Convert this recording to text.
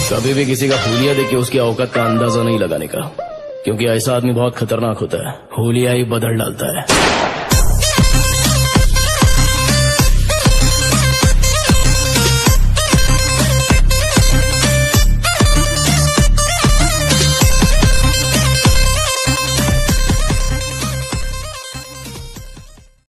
कभी भी किसी का हुलिया देख के उसकी औकात का अंदाजा नहीं लगाने का, क्योंकि ऐसा आदमी बहुत खतरनाक होता है। हुलिया ही बदल डालता है।